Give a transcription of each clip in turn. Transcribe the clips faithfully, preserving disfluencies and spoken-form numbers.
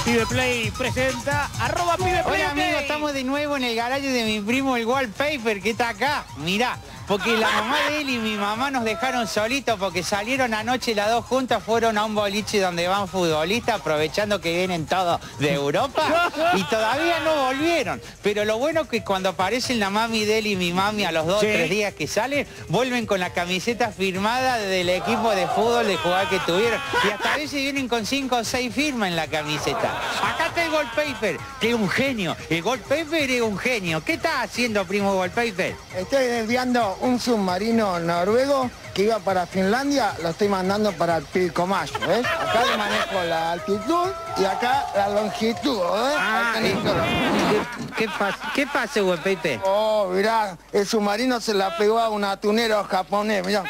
Pibe Play presenta arroba Pibe Play. Hola amigos, estamos de nuevo en el garaje de mi primo el Wallpaper, que está acá. Mirá, porque la mamá de él y mi mamá nos dejaron solitos porque salieron anoche las dos juntas, fueron a un boliche donde van futbolistas, aprovechando que vienen todos de Europa y todavía no volvieron. Pero lo bueno es que cuando aparecen la mami de él y mi mami a los dos o Sí. tres días que salen, vuelven con la camiseta firmada del equipo de fútbol de jugar que tuvieron. Y hasta a veces vienen con cinco o seis firmas en la camiseta. Acá está el Wallpaper, que es un genio. El Wallpaper es un genio. ¿Qué estás haciendo, primo Wallpaper? Estoy desviando un submarino noruego que iba para Finlandia, lo estoy mandando para el Pilcomayo, ¿ves? Acá le manejo la altitud y acá la longitud, ¿ves? Ah, Ahí tenés todo. ¿Qué, qué pasa, qué pasa, Wallpaper? Oh, mirá, el submarino se la pegó a un atunero japonés, mirá.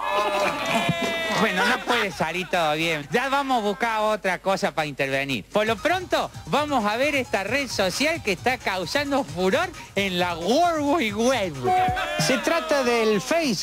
Bueno, no puede salir todo bien. Ya vamos a buscar otra cosa para intervenir. Por lo pronto, vamos a ver esta red social que está causando furor en la World Wide Web. Se trata del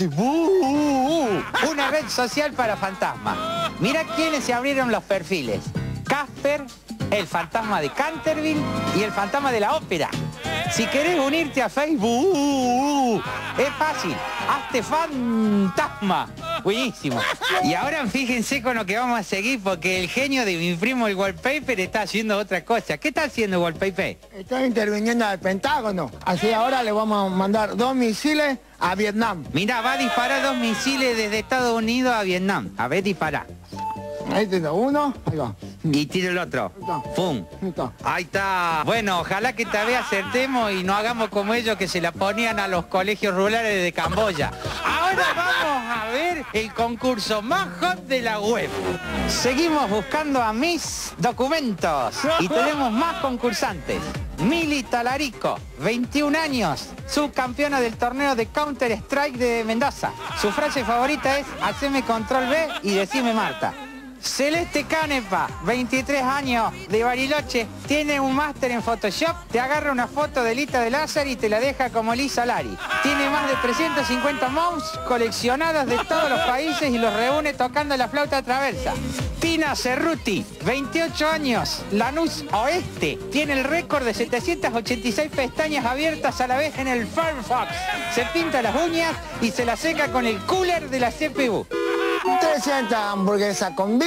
Facebook, una red social para fantasmas. Mira quiénes se abrieron los perfiles. Casper, el fantasma de Canterville y el fantasma de la ópera. Si querés unirte a Facebook, es fácil. Hazte fantasma. Buenísimo. Y ahora fíjense con lo que vamos a seguir porque el genio de mi primo el Wallpaper está haciendo otra cosa. ¿Qué está haciendo Wallpaper? Estoy interviniendo al Pentágono, así ahora le vamos a mandar dos misiles a Vietnam. Mirá, va a disparar dos misiles desde Estados Unidos a Vietnam. A ver, dispara. Ahí tengo uno, ahí va. Y tira el otro. ¡Pum! Ahí está. Ahí está. Bueno, ojalá que esta vez acertemos y no hagamos como ellos que se la ponían a los colegios rurales de Camboya. Ahora vamos a ver el concurso más hot de la web. Seguimos buscando a mis documentos y tenemos más concursantes. Mili Talarico, veintiún años, subcampeona del torneo de Counter Strike de Mendoza. Su frase favorita es: haceme control B y decime Marta. Celeste Canepa, veintitrés años, de Bariloche, tiene un máster en Photoshop, te agarra una foto de Lita de Lázaro y te la deja como Lisa Lari. Tiene más de trescientos cincuenta mouse coleccionados de todos los países y los reúne tocando la flauta traversa. Tina Cerruti, veintiocho años, Lanús Oeste, tiene el récord de setecientas ochenta y seis pestañas abiertas a la vez en el Firefox. Se pinta las uñas y se las seca con el cooler de la C P U. trescientas hamburguesas con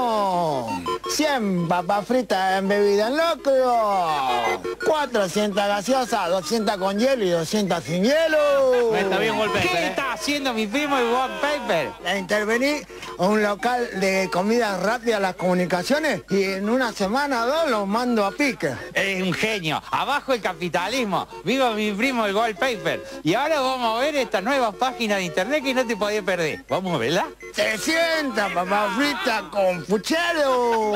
vino, cien papas fritas en bebida en locro, cuatrocientas gaseosas, doscientas con hielo y doscientas sin hielo. Está bien Wallpaper. ¿Qué ¿eh? está haciendo mi primo el Wallpaper? Le intervení a un local de comida rápida, las comunicaciones, y en una semana o dos los mando a pique. Es un genio. Abajo el capitalismo. Viva mi primo el Wallpaper. Y ahora vamos a ver esta nueva página de internet que no te podías perder. ¿Vamos a verla? trescientas papas fritas con puchero.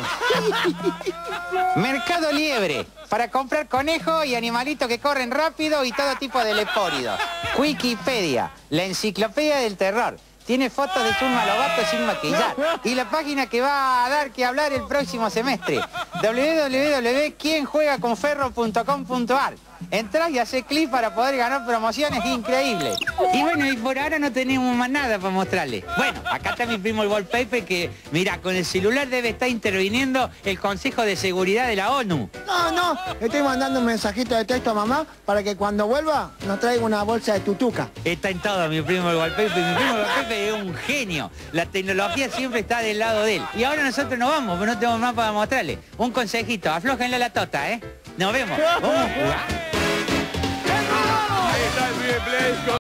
Mercado Liebre. Para comprar conejos y animalitos que corren rápido y todo tipo de lepóridos. Wikipedia. La enciclopedia del terror. Tiene fotos de Zulma Lobato sin maquillar. Y la página que va a dar que hablar el próximo semestre. doble u doble u doble u punto quien juega con ferro punto com punto ar. Entrás y haces clic para poder ganar promociones increíbles. Y bueno, y por ahora no tenemos más nada para mostrarles. Bueno, acá está mi primo el Wallpaper que, mira, con el celular debe estar interviniendo el Consejo de Seguridad de la ONU. No, no, estoy mandando un mensajito de texto a mamá para que cuando vuelva nos traiga una bolsa de tutuca. Está en todo mi primo el Wallpaper. Mi primo el Wallpaper es un genio. La tecnología siempre está del lado de él. Y ahora nosotros nos vamos, pero no tenemos más para mostrarles. Un consejito, aflójenle la tota, ¿eh? Nos vemos. Vamos a jugar.